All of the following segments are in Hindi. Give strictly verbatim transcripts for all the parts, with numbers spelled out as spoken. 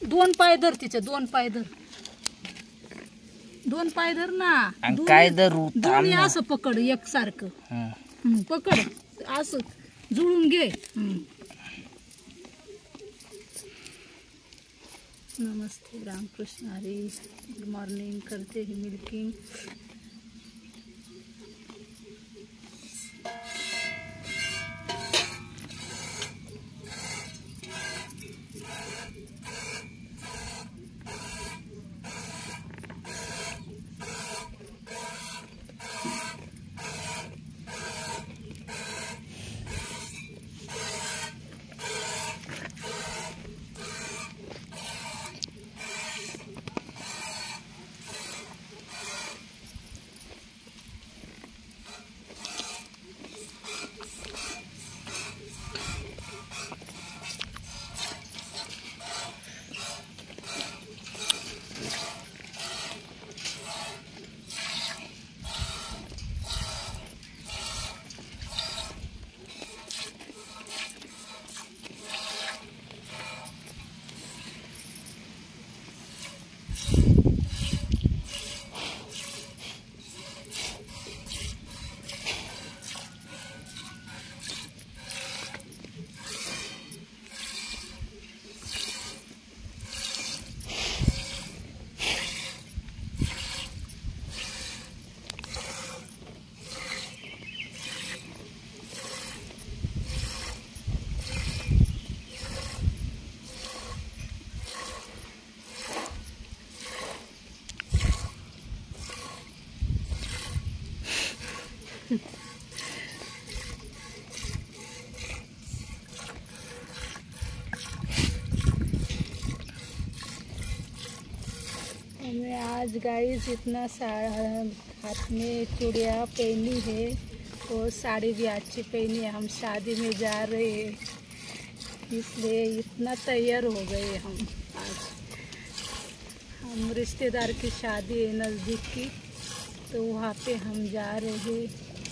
दोन पाय धर तिचे, दोन पाय धर, दोन पाय धर ना. काय धरू? दोन्ही असं पकड एकसारखं. पकड असं जुळून घे. नमस्ते रामकृष्ण हरी. Good morning. करते ही मिल्किंग. हमें आज गाइस इतना सारा हाथ में चूड़ियाँ पहनी है और साड़ी भी अच्छी पहनी है. हम शादी में जा रहे हैं इसलिए इतना तैयार हो गए हम. आज हम रिश्तेदार की शादी है नज़दीक की, तो वहाँ पे हम जा रहे हैं.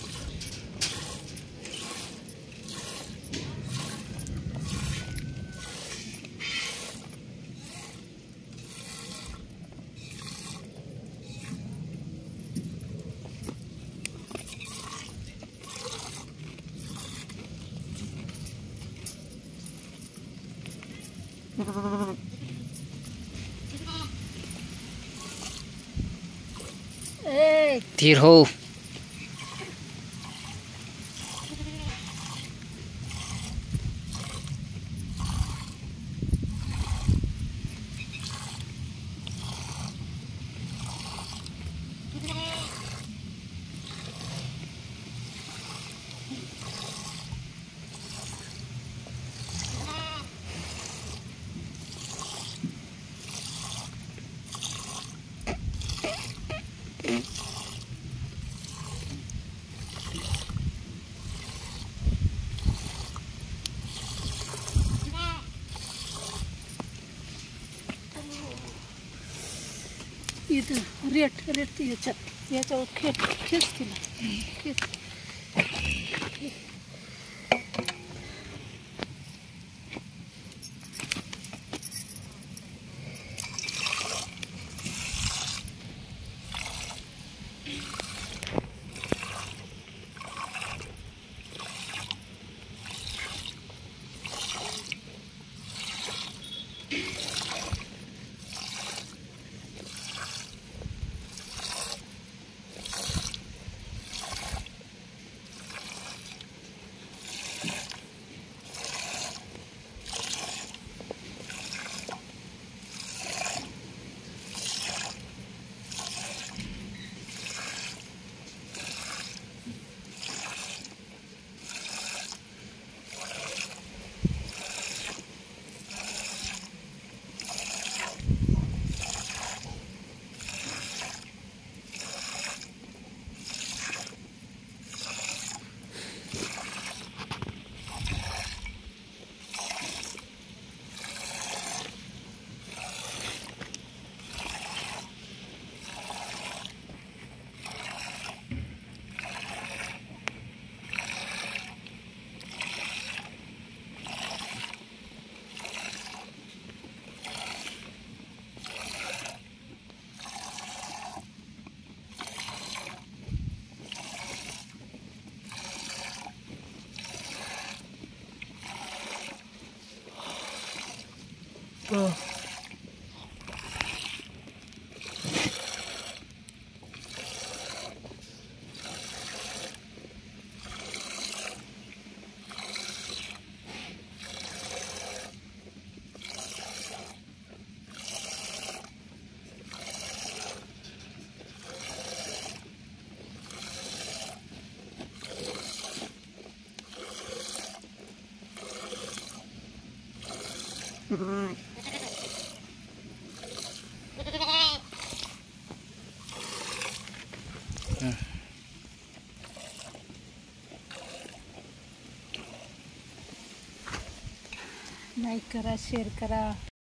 स्थिर हो. इथं रेट रेट याच्यात याच्यावर खेच खेच तिला खेच. लाईक करा, शेअर करा.